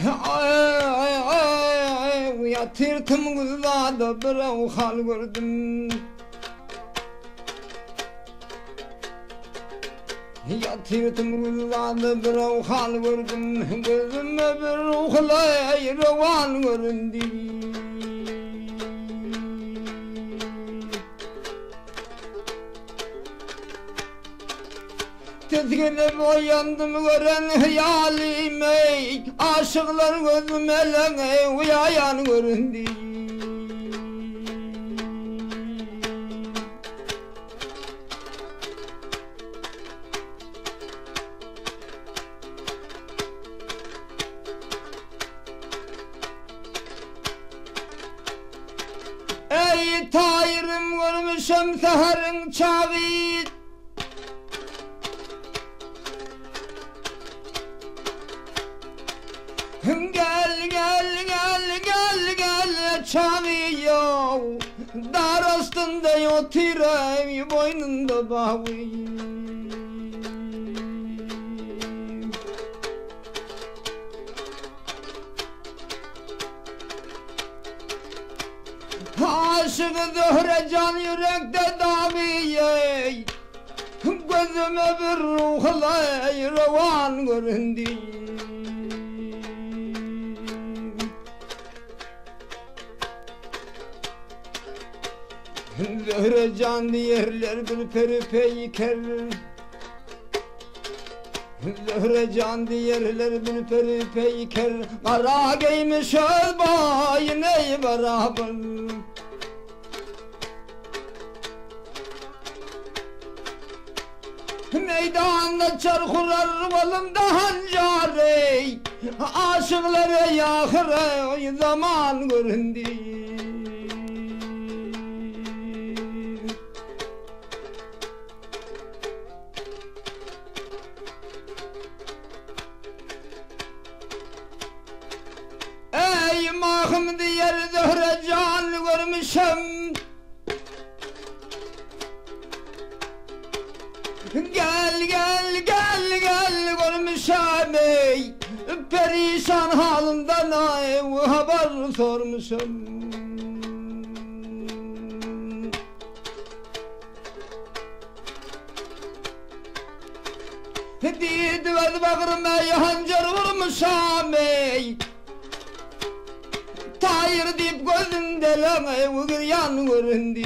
Yatırtım kızlarda bir hal gördüm. Yatırtım kızlarda bir hal gördüm. Gözüme bir ruhla revan göründü. Tezgine boyandım gören hayalime, aşıklar gözüme lene uyayan göründü. Ey tayirim görmüşüm seherin çağı, gel gel gel gel gel çağıyor, dar üstünde oturayım boynunda bağı. Aşık zöhre can yürekte dağıyor, gözüme bir ruhla revan göründü. Zöhre can diğerler bir peripeyker, zöhre can diğerler bir peripeyker, kara giymiş öz bayine beraber. Meydanda çarkular kolumda hancare, aşıklara yahire zaman göründü. Ey mahım diğer zöhre can görmüşüm, gel gel gel gel görmüşüm, ey perişan halımdan ay haber sormuşum. Did ve bağrıma hancar vurmuşum, ey tayır deyip gözümde lene yan göründü.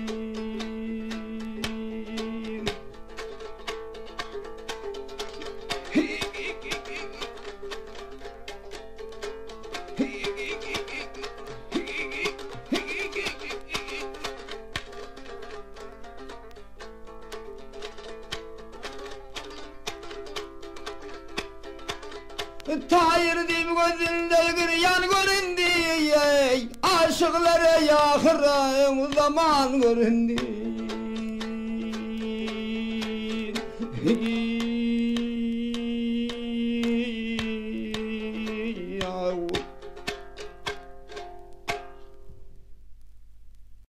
Tayır deyip gözünde yan göründü, ey aşıklara yahire zaman göründü.